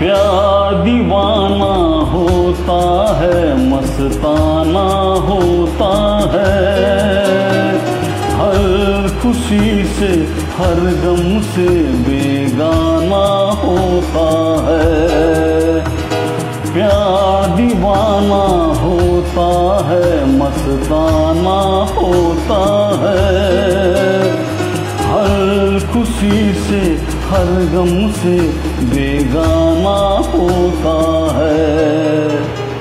प्यार दीवाना होता है, मस्ताना होता है, हर खुशी से हर गम से बेगाना होता है। प्यार दीवाना होता है, मस्ताना होता है, हर खुशी से हर गम से बेगाना होता है।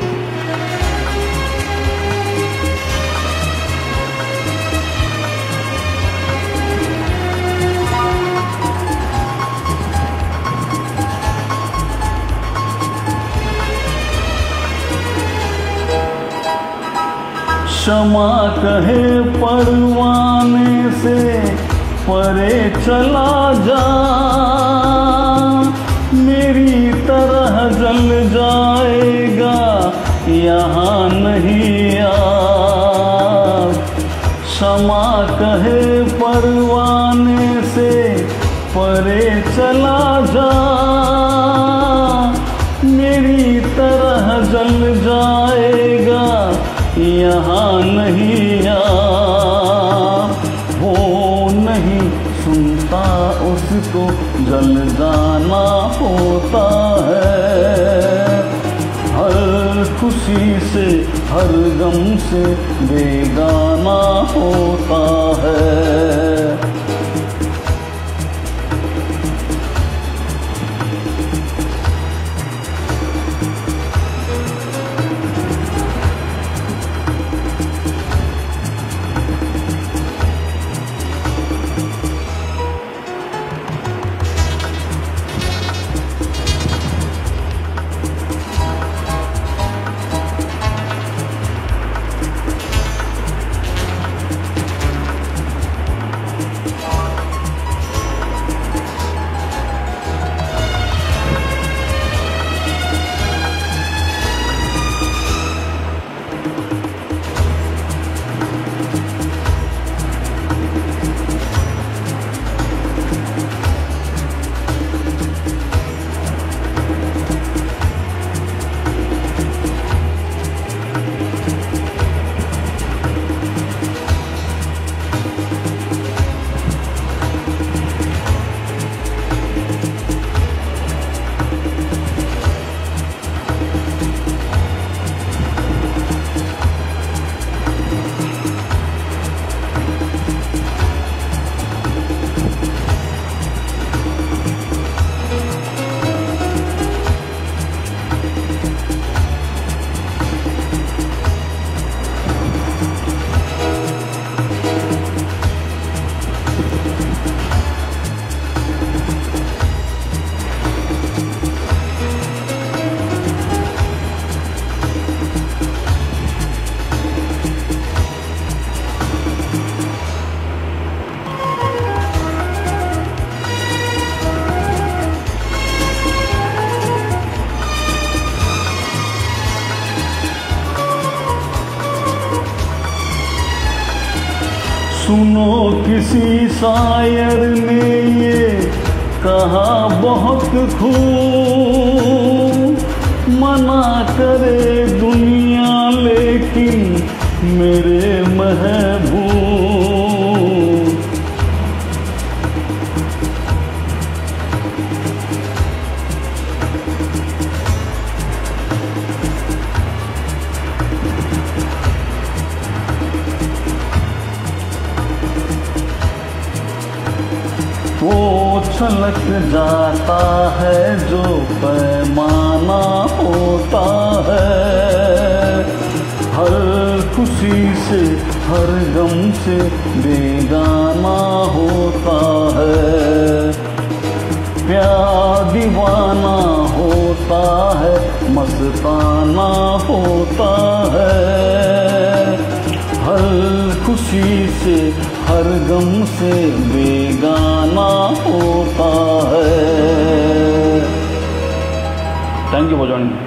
क्षमा कहे परवाने से परे चला जा, मेरी तरह जल जाएगा यहाँ नहीं आ। क्षमा कहे परवाने से परे चला जा, मेरी तरह जल जाएगा यहाँ नहीं आ। वो नहीं सुनता उसको जल जाना होता है, हर खुशी से हर गम से बेगाना होता है। सुनो किसी शायर ने ये कहा बहुत खूब, मना करे दुनिया लेकिन मेरे महबूब। वो छलक जाता है जो पैमाना होता है, हर खुशी से हर गम से बेगाना होता है। प्यार दीवाना होता है, मस्ताना होता है, हर खुशी से हर गम से बेगाना होता है। Thank you for joining.